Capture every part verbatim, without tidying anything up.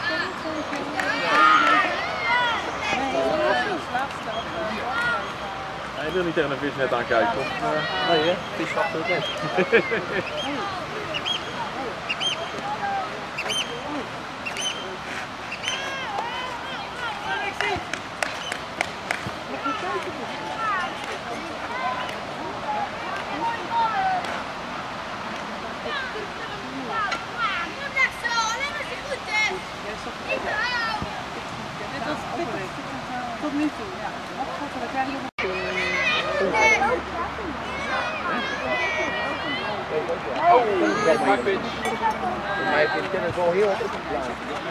Hij wil niet tegen een visnet aankijken, of? Uh, nee, hè? Vis wacht ook weg. Tot nu toe, ja. Wat gaat er uiteindelijk op? Oh, my pitch. My pitch kan er zo heel erg op blijven.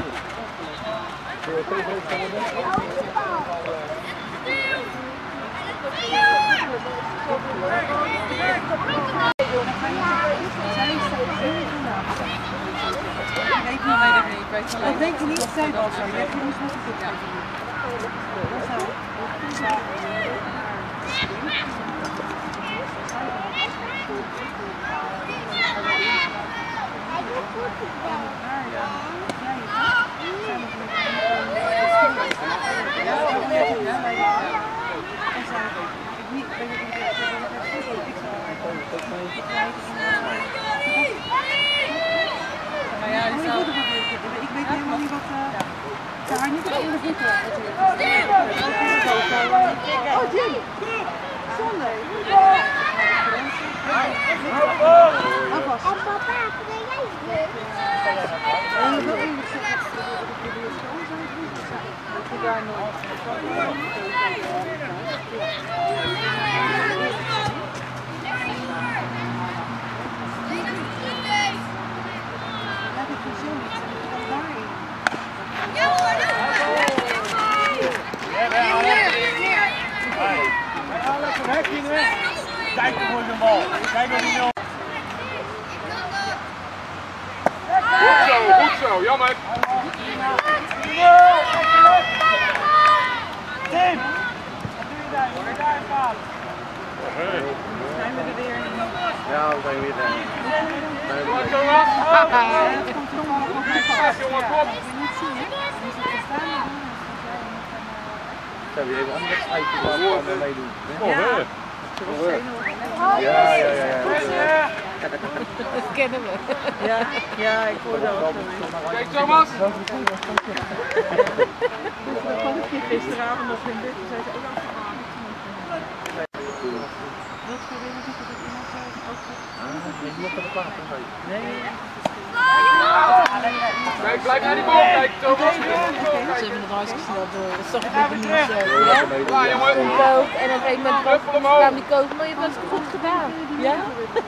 Dat denk je niet, zij was zo. Je hebt hier niet wat te doen. Ik weet helemaal niet wat... Ze haar niet op in de voeten. Oh, Jim! Zonde! Afwas. En papa, ben jij het? En je wil even zeggen dat de bioscoop zo goed zijn. Dat je daar nooit... Laat ik je zo niet zeggen. Dat daarin. Ja hoor, dat kijk voor zijn bal. Kijk of hij Goed zo, goed zo, jammer. Tim! Wat doe je daar? Word je daar gaan? Zijn we er weer? Ja, we zijn weer daar. Kom maar, Thomas. Het komt er nog op mijn vast. Jongen, kom. Ik wil niet zien, hè? Die zit te staan. Zijn we even een wedstrijdje waar we meedoen? Ja, ja, ja, ja. dat kennen we. Ja, ja, ik hoor dat ook. Kijk, Thomas. Dat kwam ik gisteravond nog in bed, toen zei ze ook al verhaal. Wat voor dingen zit er iemand ook? Ah, je op de plaats. Nee. Kijk, blijf naar die bal kijken, Thomas. Ze hebben het hartstikke snel door. Dat zag ik met de nieuws. Klaar, jongen. Een kook en op een gegeven moment kwam die kook, maar je hebt het goed gedaan. Ja?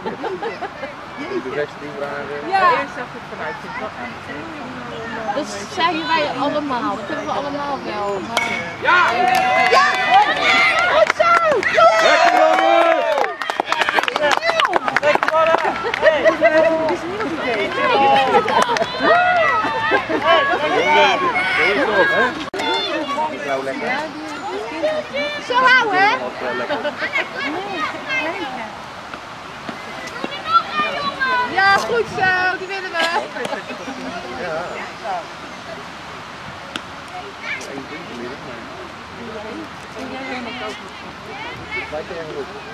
De rest die waren... Ja. Eerst zag ik vanuit je. Dat zeggen wij allemaal. Dat hebben we allemaal wel. Maar... Ja! Ja! Goed zo! Lekker, jongen! Lekker mannen! Hey! Het is niet goed idee. Ik wou lekker. Zo houden, hè? Ja, goed zo, die willen we. Ja. Eén ding vanmiddag, maar... Wij krijgen het ook.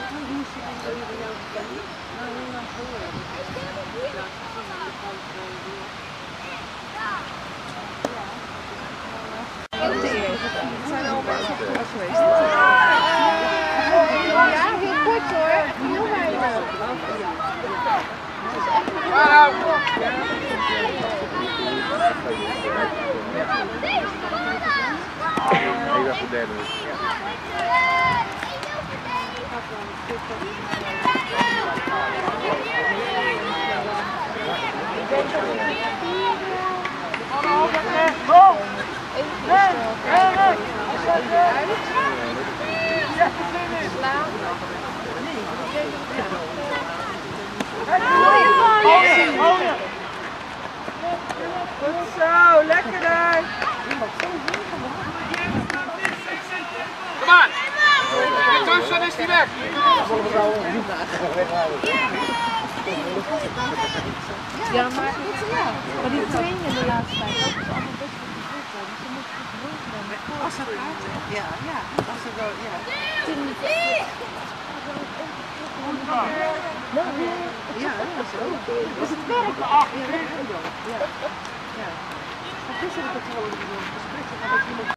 Het zijn allemaal zo goed geweest. Ja, heel kort hoor. Heel weinig. Waar Heel erg voor derde. Kom! Goed zo, lekker daar! Kom maar! Tussen is die weg! Ja, maar, maar die trainingen de laatste tijd, dat is allemaal best Als dat gaat, ja, ja. Als het wel, ja. Ja, dat is ook. Dus het werkt. Ja, dat is ook. Ja. Ja. Het is ook het gewoon een gesprek.